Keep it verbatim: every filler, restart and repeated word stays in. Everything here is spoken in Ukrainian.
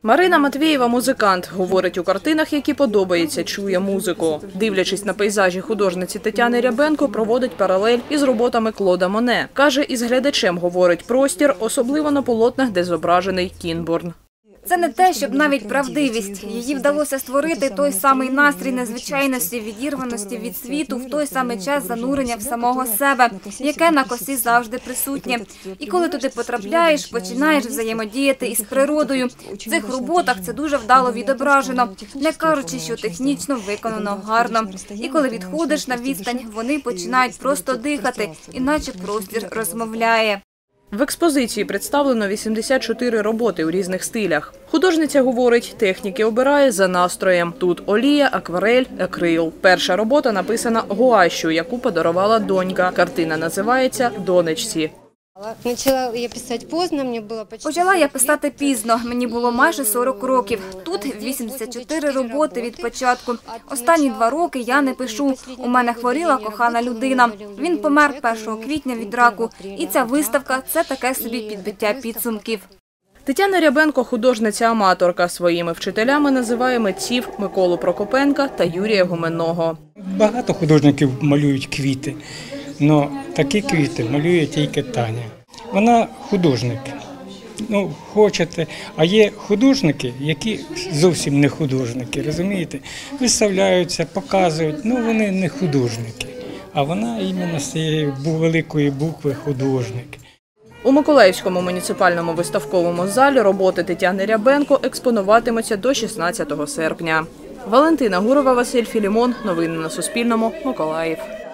Марина Матвієва – музикант. Говорить, у картинах, які подобається, чує музику. Дивлячись на пейзажі художниці Тетяни Рябенко, проводить паралель із роботами Клода Моне. Каже, із глядачем говорить простір, особливо на полотнах, де зображений Кінбурн. Це не те, щоб навіть правдивість. Її вдалося створити той самий настрій незвичайності, відірваності від світу, в той самий час занурення в самого себе, яке на косі завжди присутнє. І коли туди потрапляєш, починаєш взаємодіяти із природою. В цих роботах це дуже вдало відображено, не кажучи, що технічно виконано гарно. І коли відходиш на відстань, вони починають просто дихати, іначе простір розмовляє. В експозиції представлено вісімдесят чотири роботи у різних стилях. Художниця говорить, техніки обирає за настроєм. Тут олія, акварель, акрил. Перша робота написана гуашю, яку подарувала донька. Картина називається «Донечці». Почала я писати пізно, мені було майже сорок років. Тут вісімдесят чотири роботи від початку. Останні два роки я не пишу. У мене хворіла кохана людина. Він помер першого квітня від раку. І ця виставка – це таке собі підбиття підсумків. Тетяна Рябенко – художниця-аматорка. Своїми вчителями називає митців Миколу Прокопенка та Юрія Гуменного. Багато художників малюють квіти, але такі квіти малює тільки Таня. Вона художник, ну, хочете, а є художники, які зовсім не художники, розумієте? Виставляються, показують, ну вони не художники, а вона іменно з цієї великої букви художник. У Миколаївському муніципальному виставковому залі роботи Тетяни Рябенко експонуватимуться до шістнадцятого серпня. Валентина Гурова, Василь Філімон. Новини на Суспільному. Миколаїв.